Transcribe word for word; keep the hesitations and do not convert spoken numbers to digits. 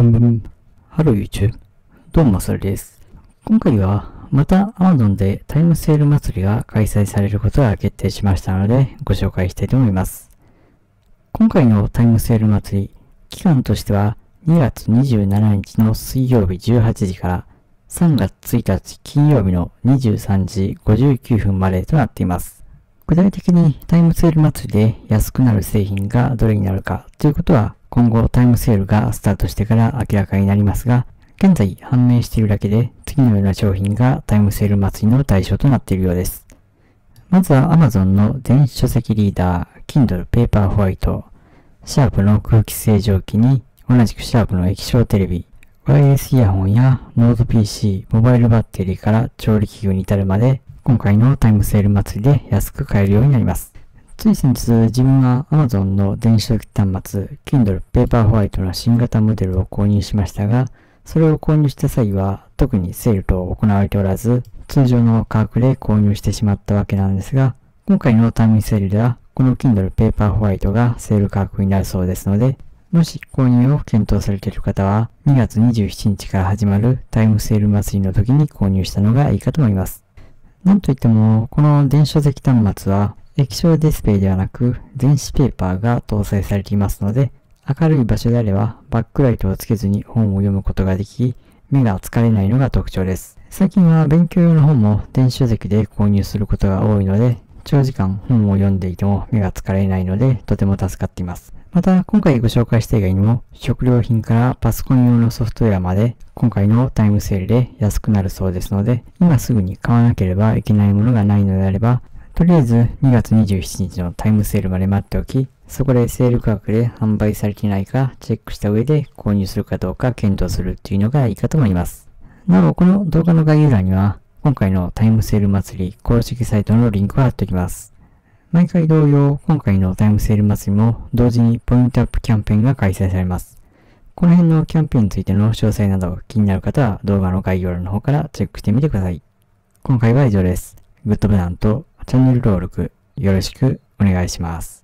ブンブン。ハロー YouTube。どうもそれです。今回はまた Amazon でタイムセール祭りが開催されることが決定しましたのでご紹介したいと思います。今回のタイムセール祭り、期間としてはにがつにじゅうしちにちの水曜日じゅうはちじからさんがつついたち金曜日のにじゅうさんじごじゅうきゅうふんまでとなっています。具体的にタイムセール祭りで安くなる製品がどれになるかということは今後タイムセールがスタートしてから明らかになりますが、現在判明しているだけで次のような商品がタイムセール祭りの対象となっているようです。まずは Amazon の電子書籍リーダー Kindle Paperwhite、シャープの空気清浄機に同じくシャープの液晶テレビ、ワイヤレスイヤホンやノート ピーシー、モバイルバッテリーから調理器具に至るまで今回のタイムセール祭りで安く買えるようになります。つい先日、自分は Amazon の電子書籍端末 Kindle Paperwhite の新型モデルを購入しましたが、それを購入した際は特にセール等行われておらず、通常の価格で購入してしまったわけなんですが、今回のタイムセールではこの Kindle Paperwhite がセール価格になるそうですので、もし購入を検討されている方はにがつにじゅうしちにちから始まるタイムセール祭りの時に購入したのがいいかと思います。なんといっても、この電子書籍端末は液晶ディスプレイではなく電子ペーパーが搭載されていますので、明るい場所であればバックライトをつけずに本を読むことができ、目が疲れないのが特徴です。最近は勉強用の本も電子書籍で購入することが多いので、長時間本を読んでいても目が疲れないのでとても助かっています。また今回ご紹介した以外にも食料品からパソコン用のソフトウェアまで今回のタイムセールで安くなるそうですので、今すぐに買わなければいけないものがないのであれば、とりあえずにがつにじゅうしちにちのタイムセールまで待っておき、そこでセール価格で販売されていないかチェックした上で購入するかどうか検討するっていうのがいいかと思います。なお、この動画の概要欄には今回のタイムセール祭り公式サイトのリンクを貼っておきます。毎回同様、今回のタイムセール祭りも同時にポイントアップキャンペーンが開催されます。この辺のキャンペーンについての詳細など気になる方は動画の概要欄の方からチェックしてみてください。今回は以上です。グッドボタンとチャンネル登録よろしくお願いします。